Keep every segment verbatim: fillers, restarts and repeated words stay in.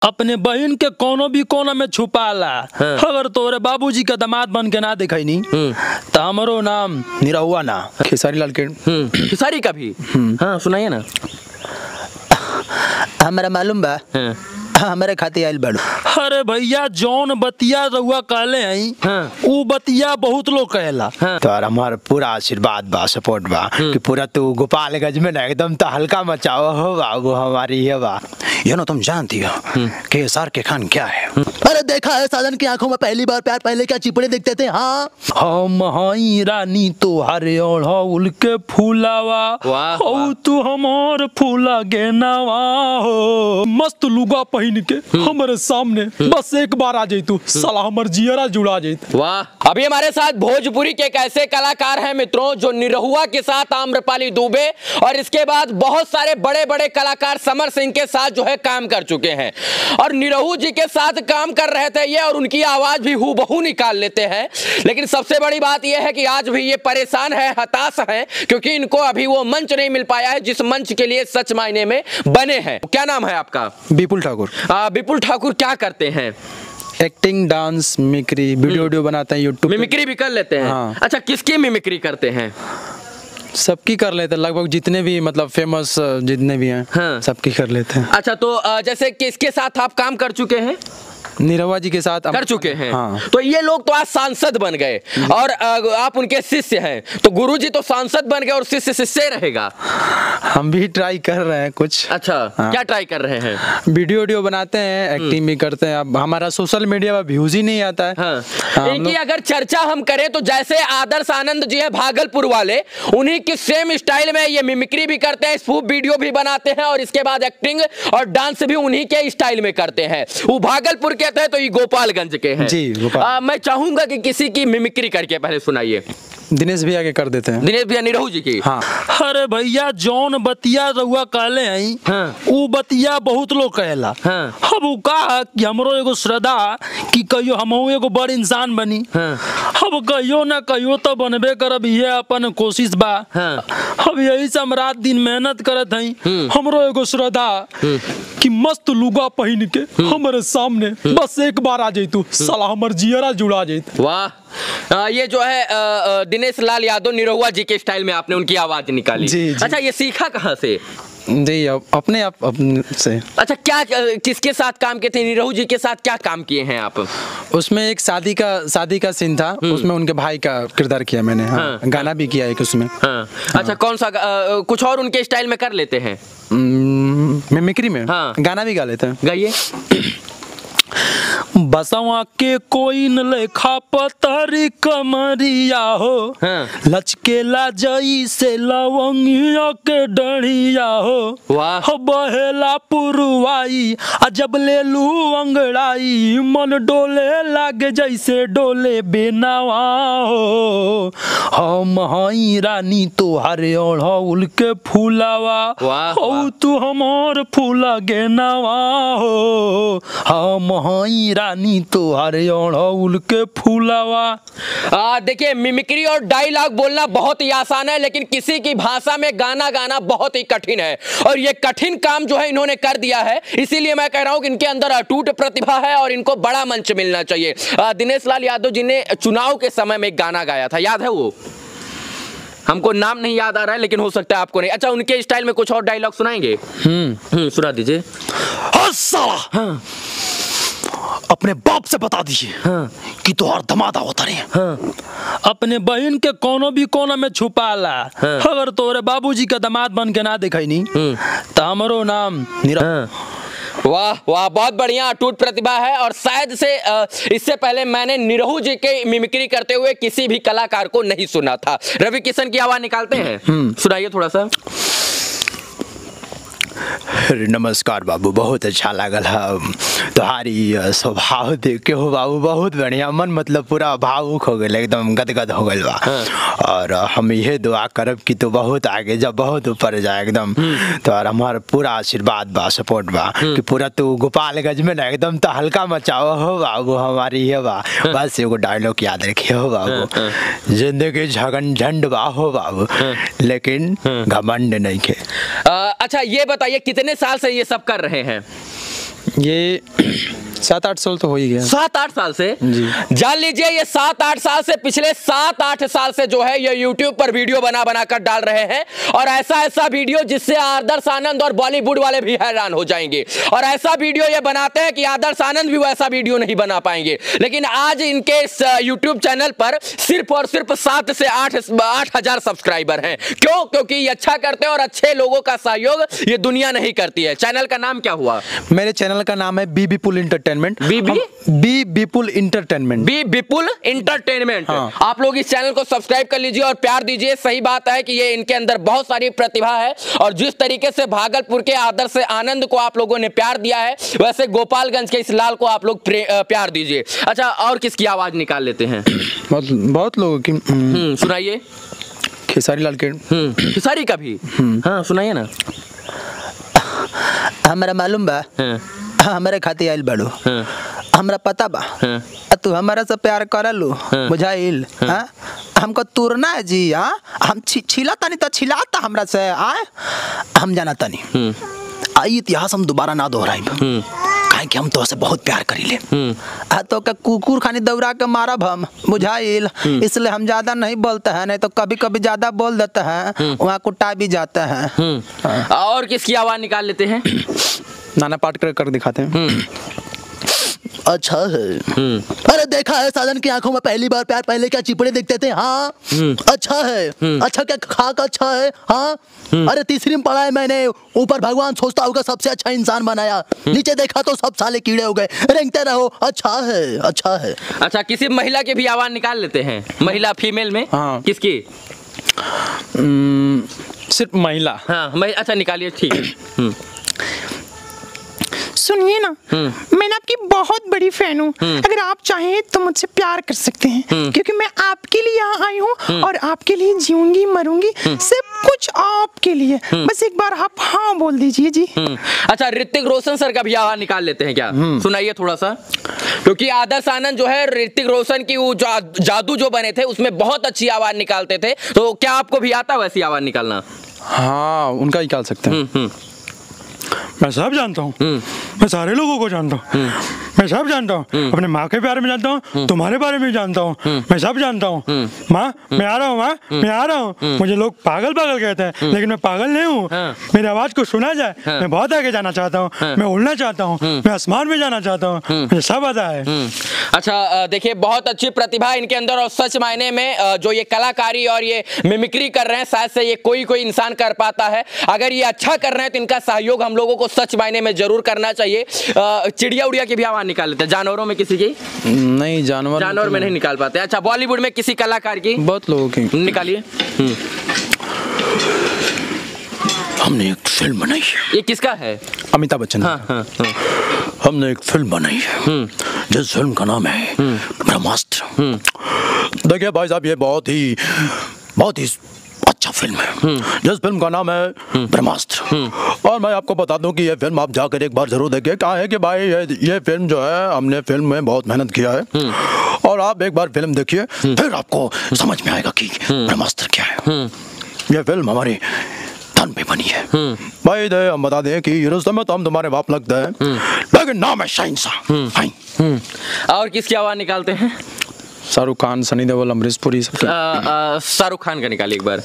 अपने बहन के कोनो भी कोना में छुपाला। हाँ। अगर तोरे बाबूजी का दामाद बन के ना दिखाई नहीं तो हमारो नाम निरहुआ ना खेसारी लाल के खेसारी का भी। हाँ सुनाइए ना। हमारा मालूम बा। हाँ। हमारे खाते आयल बड़ो। अरे भैया जौन बतिया रहुआ कहले आई। हाँ। वो बतिया बहुत लोग कहला। हाँ। तो हमारा पूरा आशीर्वाद बा सपोर्ट बा कि पूरा तू गोपालगंज में ना एकदम तो हल्का मचाओ हो बाबू हमारी है बा। ये ना तुम जानती हो कि एसआर के खान क्या है? अरे देखा है साजन की आंखों में पहली बार प्यार, पहले क्या चिपड़े देखते थे। हाँ हम हाई रानी तो हरे ओढ़ के फूलावा हो तू हमार फूला गेनावा हो। मस्त लुगा पहन के हमारे सामने बस एक बार आ जाई तू साला हमर जियरा जुड़ा जाई। वाह। अभी हमारे साथ भोजपुरी के एक ऐसे कलाकार हैं मित्रों जो निरहुआ के साथ आम्रपाली दुबे और इसके बाद बहुत सारे बड़े बड़े कलाकार समर सिंह के साथ जो है काम कर चुके हैं और निरहु जी के साथ काम कर रहे थे ये और उनकी आवाज भी हूबहू निकाल लेते हैं। लेकिन सबसे बड़ी बात यह है कि आज भी ये परेशान है, हताश है क्योंकि इनको अभी वो मंच नहीं मिल पाया है जिस मंच के लिए सच मायने में बने हैं। क्या नाम है आपका? विपुल ठाकुर। विपुल ठाकुर क्या करते हैं? Acting, dance, mimicry, video video बनाते हैं यूट्यूब। मिमिक्री भी कर लेते हैं? हाँ। अच्छा किसकी मिमिक्री करते हैं? सबकी कर लेते हैं, लगभग जितने भी मतलब फेमस जितने भी हैं। हाँ। सबकी कर लेते हैं। अच्छा तो जैसे किसके साथ आप काम कर चुके हैं? निरहुआ जी के साथ कर चुके हैं। हाँ। तो ये लोग तो आज सांसद बन गए और आप उनके शिष्य हैं तो गुरुजी तो सांसद बन गए और शिष्य शिष्य रहेगा। हम भी ट्राई कर रहे हैं कुछ। अच्छा हाँ। क्या ट्राई कर रहे हैं? वीडियो वीडियो बनाते हैं, एक्टिंग भी करते हैं। अब हमारा सोशल मीडिया पर व्यूज ही नहीं आता है। हाँ। हाँ, इनकी अगर चर्चा हम करें तो जैसे आदर्श आनंद जी है भागलपुर वाले, उन्हीं की सेम स्टाइल में ये मिमिक्री भी करते हैं, स्पूफ वीडियो भी बनाते हैं और इसके बाद एक्टिंग और डांस भी उन्हीं के स्टाइल में करते हैं। वो भागलपुर कहते हैं तो ये गोपालगंज के हैं। जी गोपाल। आ, मैं चाहूंगा कि किसी की मिमिक्री करके पहले सुनाइए। दिनेश भैया के कर देते हैं। दिनेश भैया निरहु जी की। हाँ। अरे भैया जौन बतिया रहुआ कहले आई। हाँ। वो बतिया बहुत लोग कहला। हाँ। अब वो कहा कि हमरो एगो श्रद्धा कि कहियो हमहू एगो बड़ इंसान बनी। हाँ। अब कहियो ना कहियो तो बनबे करब, ये अपन कोशिश बा। हाँ। अब यही से हम रात दिन मेहनत करत हई। हमरो एगो श्रद्धा कि मस्त लुगा पहन के हमारे सामने बस एक बार आ जाई तू साला हमर जियरा जुड़ा जाई। वाह। आ, ये जो है आ, आ, दिनेश लाल यादव निरहुआ जी के स्टाइल में आपने उनकी आवाज निकाली। जी, जी। अच्छा ये सीखा कहाँ से? जी अपने आप अपने से। अच्छा क्या किसके साथ काम किए थे? निरहु जी के साथ क्या काम किए हैं आप? उसमें एक शादी का शादी का सीन था, उसमें उनके भाई का किरदार किया मैंने। हाँ। हाँ। गाना भी किया एक उसमें। हाँ। अच्छा हाँ। कौन सा आ, कुछ और उनके स्टाइल में कर लेते हैं? मिमिक्री में। हाँ। गाना भी गा लेते हैं। गाइए। बसवा के कोई न लेखा पतरी कमरिया हो। हाँ। लचकेला जई से लवंगिया के डढ़िया हो। वाह। बहेला पुरवाई जब ले लू अंगड़ाई मन डोले लागे जैसे डोले बेनावा हो। हम हई रानी तो हरे ओढ़ के फूलावा हो तू हमार फूला गेनावा हो। हम हई रानी तो हरे ओढ़ के फूलावा। देखिए मिमिक्री और डायलॉग बोलना बहुत ही आसान है लेकिन किसी की भाषा में गाना गाना बहुत ही कठिन है और ये कठिन काम जो है इन्होंने कर दिया है। इसीलिए मैं कह रहा हूं कि इनके अंदर अटूट प्रतिभा है और इनको बड़ा मंच मिलना चाहिए। दिनेश लाल यादव जी ने चुनाव के समय में एक गाना गाया था, याद है वो? हमको नाम नहीं याद आ रहा है लेकिन हो सकता है आपको नहीं। अच्छा उनके स्टाइल में कुछ और डायलॉग सुनाएंगे? हम्म सुना दीजिए। हाँ। अपने बाप से बता दीजिए। हाँ। कि तुहार धमादा होता नहीं। हाँ। अपने बहन के कोनो भी कोना में छुपाला। हाँ। अगर तोरे बाबूजी का दामाद बन के ना दिखाई नहीं तो हमारो नाम निरहुआ। हाँ। वाह वाह बहुत बढ़िया अटूट प्रतिभा है और शायद से इससे पहले मैंने निरहु जी के मिमिक्री करते हुए किसी भी कलाकार को नहीं सुना था। रवि किशन की आवाज निकालते हैं, सुनाइए थोड़ा सा। नमस्कार बाबू, बहुत अच्छा लगल है तुम्हारी स्वभाव देख के हो बाबू, बहुत बढ़िया। मन मतलब पूरा भावुक हो गए, एकदम गदगद हो गए बा। हाँ। और हम यह दुआ करब कि तो बहुत आगे जब बहुत ऊपर जाए एकदम। तो और हमारा पूरा आशीर्वाद बा, सपोर्ट बा कि पूरा तू गोपालगंज में ना एकदम तो हल्का मचाओ हो बाबू हमारी ये बा। बस एगो डायलॉग याद रखिए हो बाबू, जिंदगी झगन झंड बा हो बाबू लेकिन घमंड नहीं के। अच्छा ये बताइए कितने साल से ये सब कर रहे हैं? ये सात आठ साल तो हो ही गया। सात आठ साल से जी। जान लीजिए ये सात आठ साल से, पिछले सात आठ साल से जो है ये यूट्यूब पर वीडियो बना बना कर डाल रहे हैं, और ऐसा ऐसा वीडियो जिससे आदर्श आनंद और बॉलीवुड वाले भी हैरान हो जाएंगे। और ऐसा वीडियो ये बनाते हैं कि आदर्श आनंद भी वैसा वीडियो नहीं बना पाएंगे। लेकिन आज इनके इस यूट्यूब चैनल पर सिर्फ और सिर्फ सात से आठ आठ हजार सब्सक्राइबर हैं। क्यों? क्योंकि ये अच्छा करते हैं और अच्छे लोगों का सहयोग ये दुनिया नहीं करती है। चैनल का नाम क्या हुआ? मेरे चैनल का नाम है B Vipul entertainment. B B B Vipul entertainment B Vipul entertainment. हाँ। आप लोग इस चैनल को सब्सक्राइब कर लीजिए और प्यार दीजिए। सही बात है कि ये इनके अंदर बहुत सारी प्रतिभा है, और जिस तरीके से भागलपुर के आदर्श आनंद को आप लोगों ने प्यार दिया है, वैसे गोपालगंज के इस लाल को आप लोग प्यार दीजिए। अच्छा, और किसकी आवाज निकाल लेते हैं? बहुत बहुत लोगों की। हम्म, सुनाइए। खेसारी लाल के। हम्म, खेसारी का भी। हाँ, सुनाइए ना। हमारा मालूम बा, हमारे खातिर आइल बाड़ू, हमरा पता बा, तू हमारा से प्यार करलू, बुझाइल? हाँ, हमको तुरना है जी। हाँ, हम छिला तनी तो छिलाता हमरा से। हाँ, हम जाना तनी आई इतिहास हम दोबारा ना दोहराइब, काहे कि हम तो से बहुत प्यार करीले। आ तो का कुकुर खानी दौड़ा के मारब हम, बुझाइल? इसलिए हम ज्यादा नहीं बोलते हैं, नहीं तो कभी कभी ज्यादा बोल देते हैं, वहाँ कुटा भी जाते हैं। और किसकी आवाज निकाल लेते हैं? नाना पाटेकर कर दिखाते हैं। अच्छा है। अरे देखा है साधन की आंखों में पहली बार प्यार, पहले क्या चिपड़े देखते थे। हाँ, अच्छा है। अच्छा क्या खाक अच्छा है। हाँ, अरे तीसरी में पढ़ा है मैंने, ऊपर भगवान सोचता होगा सबसे अच्छा इंसान बनाया, नीचे देखा तो सब साले कीड़े हो गए। रेंगते रहो। अच्छा है, अच्छा है। अच्छा, किसी महिला के भी आवाज निकाल लेते हैं? महिला, फीमेल में? हाँ। किसकी? सिर्फ महिला। हाँ, अच्छा निकालिए। ठीक है। सुनिए ना, मैं ना आपकी बहुत बड़ी फैन हूँ। अगर आप चाहें तो मुझसे प्यार कर सकते हैं, क्योंकि मैं आपके लिए यहाँ आई हूँ और आपके लिए जीऊंगी मरूंगी, सब कुछ आपके लिए। बस एक बार आप हाँ बोल दीजिए जी। अच्छा, ऋतिक रोशन सर का भी आवाज निकाल लेते हैं क्या? सुनाइए थोड़ा सा, क्योंकि आदर्श आनंद जो है ऋतिक रोशन की वो जा, जादू जो बने थे उसमें बहुत अच्छी आवाज निकालते थे। तो क्या आपको भी आता वैसी आवाज निकालना? हाँ, उनका निकाल सकते हैं। मैं सब जानता हूँ, मैं सारे लोगों को जानता हूँ, मैं सब जानता हूँ, अपने माँ के बारे में जानता हूँ, तुम्हारे बारे में जानता हूँ, मैं सब जानता हूँ। माँ, मैं आ रहा हूँ, माँ, मैं आ रहा हूँ। मुझे लोग पागल पागल कहते हैं, लेकिन मैं पागल नहीं हूँ। मेरी आवाज को सुना जाए, मैं बहुत आगे जाना चाहता हूँ, मैं उड़ना चाहता हूँ, मैं आसमान में जाना चाहता हूँ, मुझे सब आता है। अच्छा, देखिए बहुत अच्छी प्रतिभा इनके अंदर, और सच मायने में जो ये कलाकारी और ये मिमिक्री कर रहे हैं, शायद से ये कोई कोई इंसान कर पाता है। अगर ये अच्छा कर रहे हैं तो इनका सहयोग हम लोगों को सच मायने में जरूर करना चाहिए। चिड़िया उड़िया की भी आवाज निकाल लेते हैं? जानवरों में किसी की? नहीं, जानवर जानवर में नहीं निकाल पाते। अच्छा, बॉलीवुड में किसी कलाकार की? बहुत लोगों की। निकालिए। हमने एक फिल्म बनाई है। ये किसका है? अमिताभ बच्चन। हाँ, हाँ, हाँ। हमने एक फिल्म बनाई है, जिस फिल्म का नाम है ब्रह्मास्त्र। देखिए भाई साहब, ये बहुत ही बहुत ही अच्छा फिल्म है, जिस फिल्म का नाम है ब्रह्मास्त्र। और मैं आपको बता दूं कि ये फिल्म आप जाकर एक बार जरूर देखिए। कहा है कि भाई ये ये फिल्म जो है, हमने फिल्म में बहुत मेहनत किया है, और आप एक बार फिल्म देखिए, फिर आपको समझ में आएगा कि ब्रह्मास्त्र क्या है। ये फिल्म हमारी तन पे बनी है भाई। दे हम बता दें कि हिंदुस्तान में तो हम तुम्हारे बाप लगता है, लेकिन नाम है शहंशाह। और किसकी आवाज निकालते हैं? शाहरुख खान, सनी देओल, अमरीश पुरी। शाहरुख खान का निकालिए एक बार।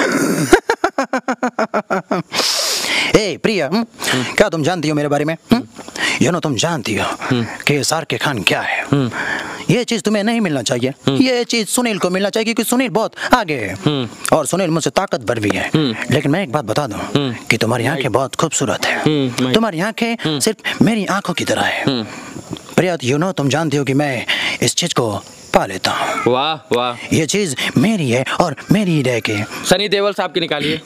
ए प्रिया, क्या तुम जानती हो मेरे बारे में? यू नो, तुम जानती हो कि सार के खान क्या है? ये चीज तुम्हें नहीं मिलना चाहिए, ये चीज सुनील को मिलना चाहिए, क्योंकि सुनील बहुत आगे है और सुनील मुझसे ताकतवर भी है। लेकिन मैं एक बात बता दूं कि तुम्हारी आंखें बहुत खूबसूरत है, तुम्हारी आंखें सिर्फ मेरी आंखों की तरह है। प्रिया, यू नो, तुम जानती हो कि मैं इस चीज को पा लेता हूँ। वाह वाह, ये चीज मेरी है और मेरी ही रह के। सनी देओल साहब की निकालिए।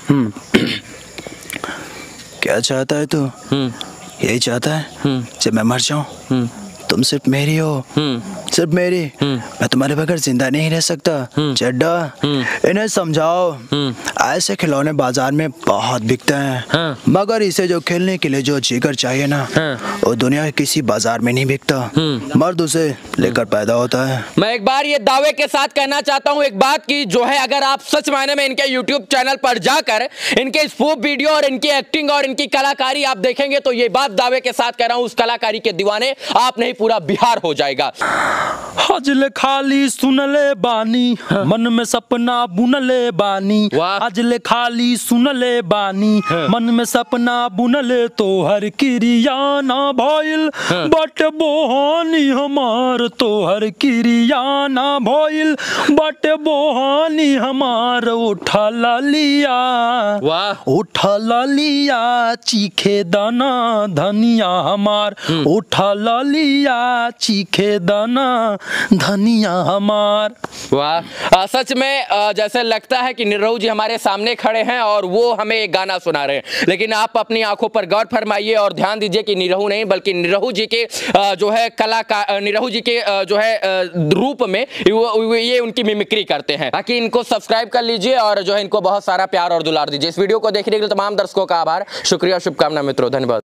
क्या चाहता है तू? यही चाहता है जब मैं मर जाऊं तुम सिर्फ मेरी हो सिर्फ मेरी, मैं तुम्हारे बगैर जिंदा नहीं रह सकता। चड्डा, इन्हें समझाओ ऐसे खिलौने बाजार में बहुत बिकते हैं, मगर इसे जो खेलने के लिए जो जिगर चाहिए ना, वो दुनिया के किसी बाजार में नहीं बिकता। मर्द उसे लेकर पैदा होता है। मैं एक बार ये दावे के साथ कहना चाहता हूँ एक बात की, जो है अगर आप सच मायने में इनके यूट्यूब चैनल पर जाकर इनके स्पूफ वीडियो और इनकी एक्टिंग और इनकी कलाकारी आप देखेंगे तो ये बात दावे के साथ कह रहा हूँ, उस कलाकारी के दीवाने आप नहीं पूरा बिहार हो जाएगा। हजले खाली सुनले बानी, मन में सपना बुनले बानी। हजले खाली सुनले बानी, मन में सपना बुनले, तो हर क्रिया ना भइल बट बोहानी हमार, तो हर क्रिया ना भइल बट बोहानी हमार। उठा लिया वाह, उठा लिया चीखे दाना धनिया हमार, उठा लिया चीखे दाना धनिया हमार। वाह, सच में आ, जैसे लगता है कि निरहू जी हमारे सामने खड़े हैं और वो हमें एक गाना सुना रहे हैं, लेकिन आप अपनी आंखों पर गौर फरमाइए और ध्यान दीजिए कि निरहू नहीं बल्कि निरहू जी के आ, जो है कलाकार, निरहू जी के आ, जो है आ, रूप में वो, ये उनकी मिमिक्री करते हैं। बाकी इनको सब्सक्राइब कर लीजिए और जो है इनको बहुत सारा प्यार और दुलार दीजिए। इस वीडियो को देखने के लिए तमाम दर्शकों का आभार, शुक्रिया, शुभकामना मित्रों, धन्यवाद।